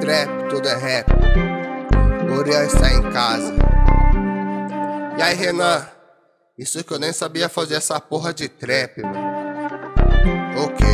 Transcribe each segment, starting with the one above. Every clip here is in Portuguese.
trap, tudo é rap. Uriel está em casa. E aí, Renan? Isso que eu nem sabia fazer essa porra de trap, mano. Ok.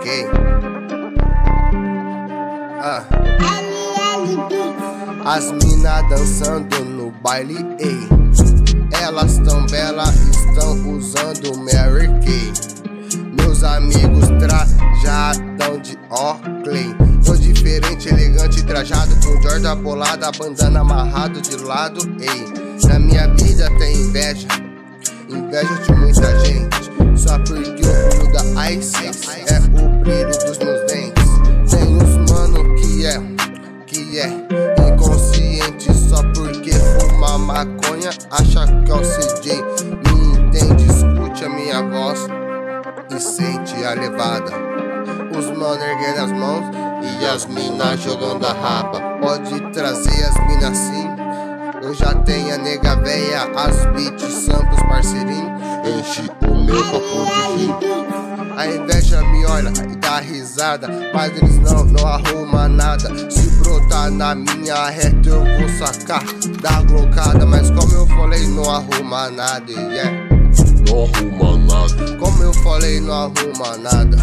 As mina dançando no baile, ei. Elas tão belas, estão usando Mary Kay. Meus amigos trajadão de Oakley. Tô diferente, elegante, trajado com Jordan bolada, bandana amarrado de lado, ei. Na minha vida tem inveja de muita gente. Só porque o brilho da Ice é o brilho dos meus dentes. Tem uns mano que é inconsciente. Só porque fuma maconha acha que é o CJ. Me entende, escute a minha voz e sente a levada. Os mano erguendo as mãos e as minas jogando a raba. Pode trazer as minas sim. Eu já tenho a nega véia, as beats, samba, os parceirinhos. Enche o meu copo de rim. A inveja me olha e dá risada, mas eles não arrumam nada. Se brotar na minha reta eu vou sacar da glocada. Mas como eu falei, não arruma nada, yeah. Não arruma nada. Como eu falei, não arruma nada.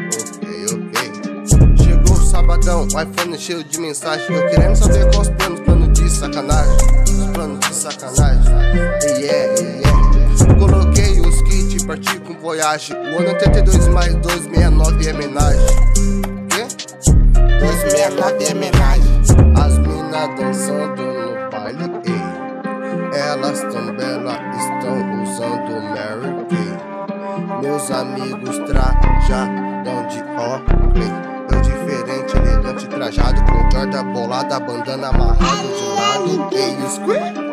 Ok. Chegou o sabadão, o iPhone cheio de mensagem. Eu querendo saber quais planos de sacanagem. Os planos de sacanagem. Yeah. Coloquei os kits, parti com voyage. O ano 82 mais 269 é homenagem. Quê? 269 é homenagem. As minas dançando no baile, ei. Elas tão belas, estão usando Mary Kay. Meus amigos trajadão de Oakley. Eu diferente, elegante, trajado com Jordan bolada, bandana amarrado de lado, ei, squid.